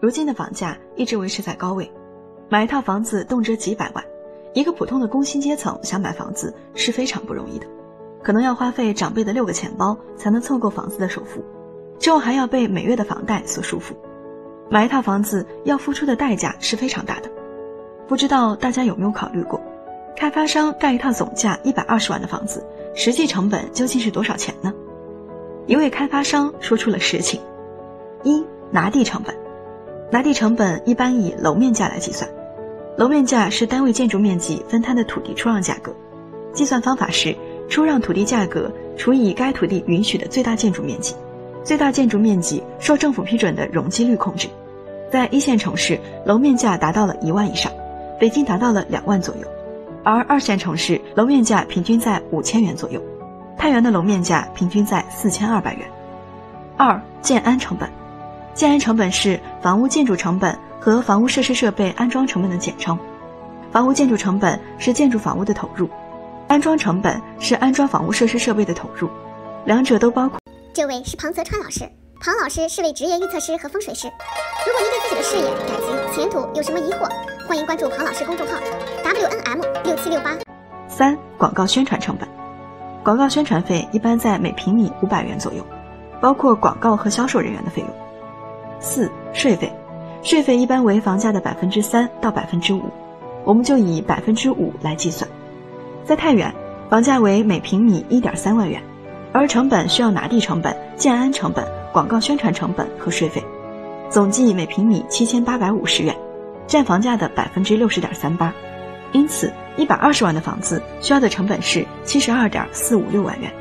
如今的房价一直维持在高位，买一套房子动辄几百万，一个普通的工薪阶层想买房子是非常不容易的，可能要花费长辈的6个钱包才能凑够房子的首付，之后还要被每月的房贷所束缚。买一套房子要付出的代价是非常大的。不知道大家有没有考虑过，开发商盖一套总价120万的房子，实际成本究竟是多少钱呢？一位开发商说出了实情。一、拿地成本。拿地成本一般以楼面价来计算，楼面价是单位建筑面积分摊的土地出让价格，计算方法是出让土地价格除以该土地允许的最大建筑面积，最大建筑面积受政府批准的容积率控制。在1线城市，楼面价达到了1万以上，北京达到了2万左右，而2线城市楼面价平均在5000元左右，太原的楼面价平均在4200元。二、建安成本。建安成本是房屋建筑成本和房屋设施设备安装成本的简称。房屋建筑成本是建筑房屋的投入，安装成本是安装房屋设施设备的投入，两者都包括。 这位是庞泽川老师，庞老师是位职业预测师和风水师。如果您对自己的事业、感情、前途有什么疑惑，欢迎关注庞老师公众号 WNM6768。 三、广告宣传成本。广告宣传费一般在每平米500元左右，包括广告和销售人员的费用。四、税费。税费一般为房价的3%到5%，我们就以5%来计算。在太原，房价为每平米1.3万元，而成本需要拿地成本、建安成本、广告宣传成本和税费，总计每平米7850元，占房价的60.38%。因此，120万的房子需要的成本是72.456万元。